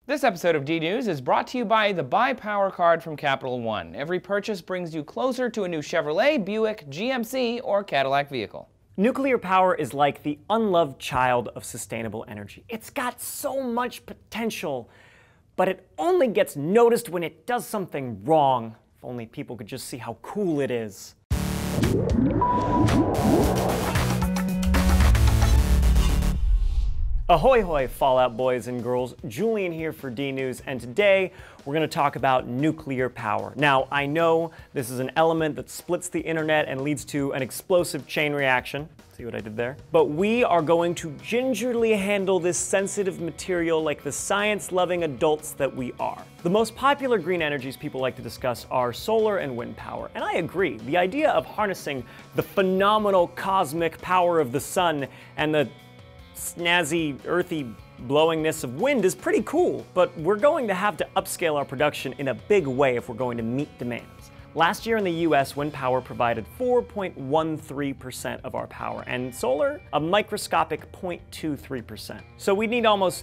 This episode of D-News is brought to you by the Buy Power card from Capital One. Every purchase brings you closer to a new Chevrolet, Buick, GMC, or Cadillac vehicle. Nuclear power is like the unloved child of sustainable energy. It's got so much potential, but it only gets noticed when it does something wrong. If only people could just see how cool it is. Ahoy hoy, Fallout boys and girls. Julian here for D-News, and today we're going to talk about nuclear power. Now, I know this is an element that splits the internet and leads to an explosive chain reaction. See what I did there? But we are going to gingerly handle this sensitive material like the science-loving adults that we are. The most popular green energies people like to discuss are solar and wind power, and I agree. The idea of harnessing the phenomenal cosmic power of the sun and the snazzy, earthy blowingness of wind is pretty cool, but we're going to have to upscale our production in a big way if we're going to meet demands. Last year in the US, wind power provided 4.13% of our power, and solar, a microscopic 0.23%. So we need almost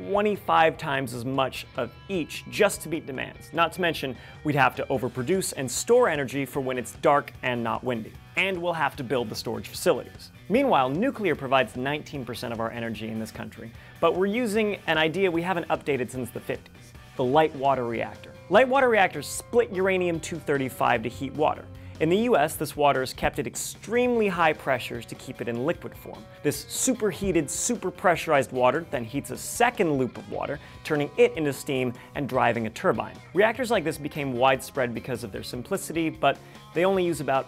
25 times as much of each just to meet demands. Not to mention, we'd have to overproduce and store energy for when it's dark and not windy. And we'll have to build the storage facilities. Meanwhile, nuclear provides 19% of our energy in this country, but we're using an idea we haven't updated since the 50s, the light water reactor. Light water reactors split uranium-235 to heat water. In the US, this water is kept at extremely high pressures to keep it in liquid form. This superheated, super-pressurized water then heats a second loop of water, turning it into steam and driving a turbine. Reactors like this became widespread because of their simplicity, but they only use about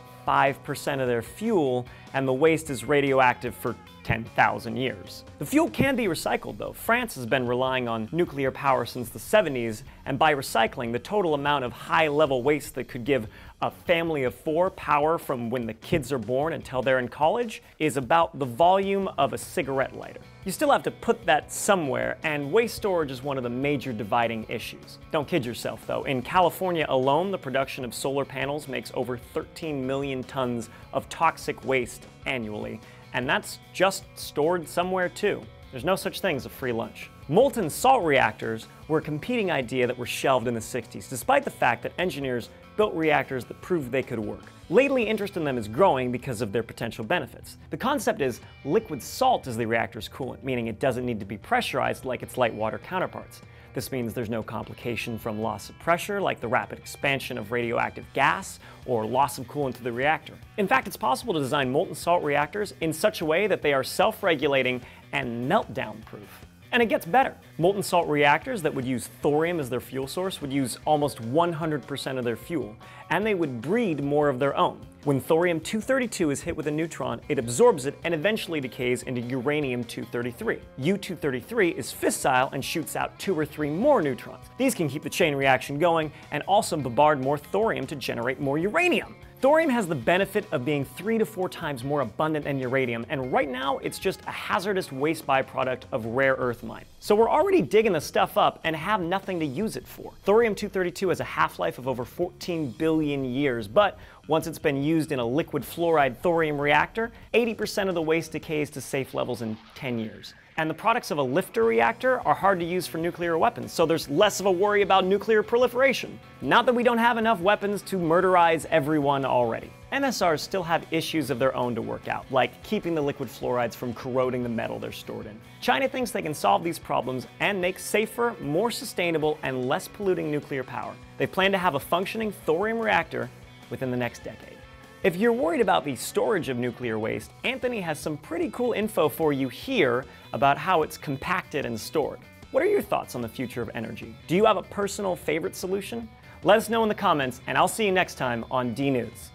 5% of their fuel, and the waste is radioactive for 10,000 years. The fuel can be recycled though. France has been relying on nuclear power since the 70s, and by recycling, the total amount of high-level waste that could give a family of 4 power from when the kids are born until they're in college is about the volume of a cigarette lighter. You still have to put that somewhere, and waste storage is one of the major dividing issues. Don't kid yourself though. In California alone, the production of solar panels makes over 13 million tons of toxic waste annually, and that's just stored somewhere too. There's no such thing as a free lunch. Molten salt reactors were a competing idea that were shelved in the 60s, despite the fact that engineers built reactors that proved they could work. Lately, interest in them is growing because of their potential benefits. The concept is liquid salt is the reactor's coolant, meaning it doesn't need to be pressurized like its light water counterparts. This means there's no complication from loss of pressure, like the rapid expansion of radioactive gas, or loss of coolant to the reactor. In fact, it's possible to design molten salt reactors in such a way that they are self-regulating and meltdown-proof. And it gets better. Molten salt reactors that would use thorium as their fuel source would use almost 100% of their fuel, and they would breed more of their own. When thorium-232 is hit with a neutron, it absorbs it and eventually decays into uranium-233. U-233 is fissile and shoots out 2 or 3 more neutrons. These can keep the chain reaction going and also bombard more thorium to generate more uranium. Thorium has the benefit of being 3 to 4 times more abundant than uranium, and right now it's just a hazardous waste byproduct of rare earth mine. So we're already digging the stuff up and have nothing to use it for. Thorium-232 has a half-life of over 14 billion years, but once it's been used in a liquid fluoride thorium reactor, 80% of the waste decays to safe levels in 10 years. And the products of a lifter reactor are hard to use for nuclear weapons, so there's less of a worry about nuclear proliferation. Not that we don't have enough weapons to murderize everyone already. MSRs still have issues of their own to work out, like keeping the liquid fluorides from corroding the metal they're stored in. China thinks they can solve these problems and make safer, more sustainable, and less polluting nuclear power. They plan to have a functioning thorium reactor within the next decade. If you're worried about the storage of nuclear waste, Anthony has some pretty cool info for you here about how it's compacted and stored. What are your thoughts on the future of energy? Do you have a personal favorite solution? Let us know in the comments, and I'll see you next time on D-News.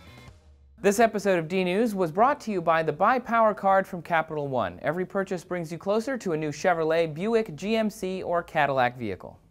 This episode of D-News was brought to you by the Buy Power card from Capital One. Every purchase brings you closer to a new Chevrolet, Buick, GMC, or Cadillac vehicle.